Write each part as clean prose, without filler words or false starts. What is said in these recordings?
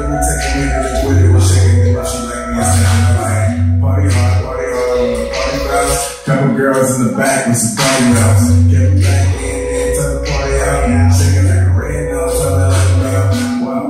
me take a minute and quit it. Was shaking it, but she like me. I said, I'm like, party hard, party fast. Couple girls in the back with some party mouths. Get me back in, turn the party out. Shaking like a red nose, trying to let me out. Wow.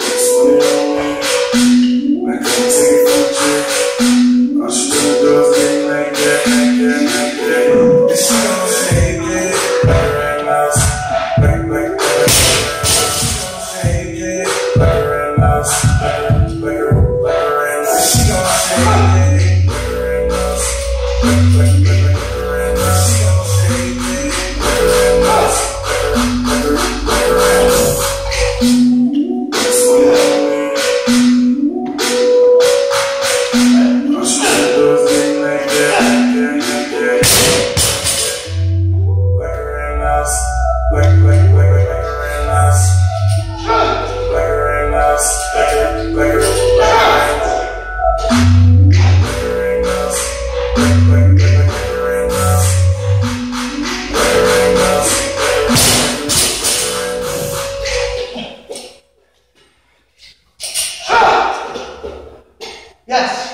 Like, come take it from the chick. All she gonna do is get like that, like that, like that. And she gon' shake it, like a red mouse, like a red mouse. She gon' shake it, like a red mouse, like a red mouse. She gon' shake it, like a red mouse, like a red mouse. She gon' shake it, like a red mouse, like a red mouse. All she gonna do is get like that, like that. Like a red mouse, like a red mouse, like a red mouse, like a red mouse, like a red mouse, like a red mouse, like a red mouse. Yes.